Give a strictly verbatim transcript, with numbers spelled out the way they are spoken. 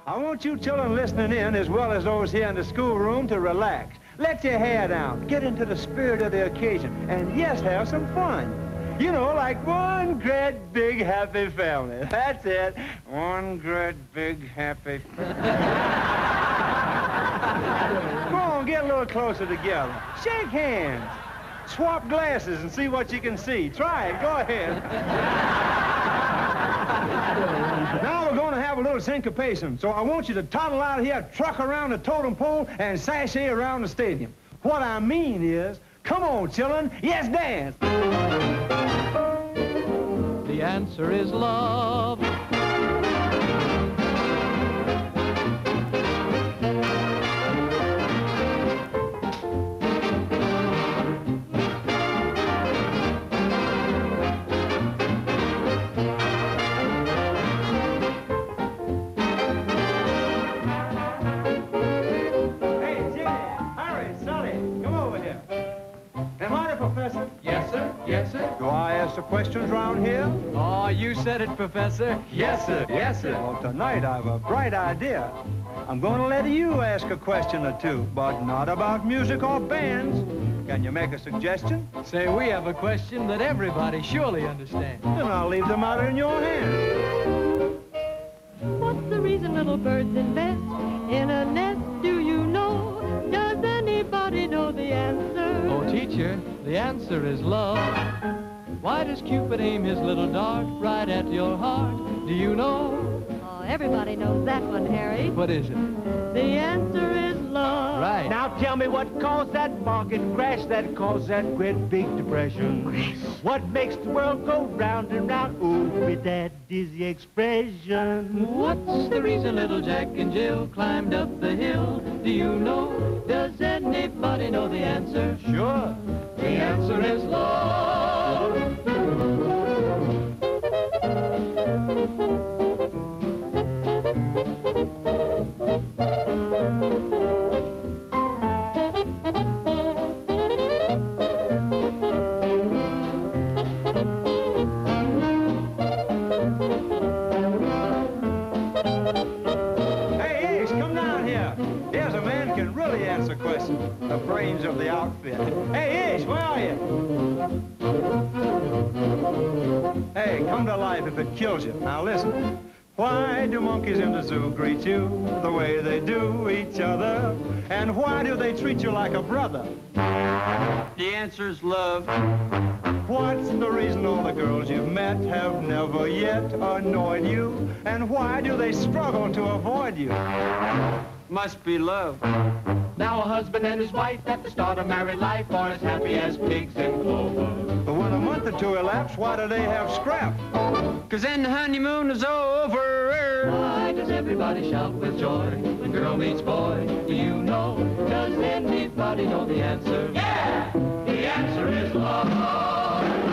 I want you children listening in, as well as those here in the schoolroom, to relax. Let your hair down. Get into the spirit of the occasion. And yes, have some fun. You know, like one great big happy family. That's it. One great big happy family. Come on, get a little closer together. Shake hands. Swap glasses and see what you can see. Try it. Go ahead. Now we're going to have a little syncopation, so I want you to toddle out of here, truck around the totem pole, and sashay around the stadium. What I mean is, come on, children, yes, dance. The answer is love. The questions round here? Oh, you said it, Professor. Yes, sir. Yes, sir. Well, tonight I've a bright idea. I'm going to let you ask a question or two, but not about music or bands. Can you make a suggestion? Say, we have a question that everybody surely understands. Then I'll leave the matter in your hands. What's the reason little birds invest in a nest, do you know? Does anybody know the answer? Oh, teacher, the answer is love. Why does Cupid aim his little dart right at your heart? Do you know? Oh, everybody knows that one, Harry. What is it? The answer is love. Right. Now tell me what caused that market crash, that caused that great big depression. What makes the world go round and round? Ooh, with that dizzy expression. What's the reason little Jack and Jill climbed up the hill? Do you know? Does anybody know the answer? Sure. The answer is love. Hey, Ace, come down here. Here's a man who can really answer questions. The brains of the outfit. Hey, Ace, where are you? Hey, come to life if it kills you. Now listen. Why do monkeys in the zoo greet you the way they do each other? And why do they treat you like a brother? The answer's love. What's the reason all the girls you've met have never yet annoyed you? And why do they struggle to avoid you? Must be love. Now a husband and his wife at the start of married life are as happy as pigs in clover. But when a month or two elapse, why do they have scrap? Cause then the honeymoon is over. Why does everybody shout with joy when girl meets boy? Do you know? Does anybody know the answer? Yeah! The answer is love.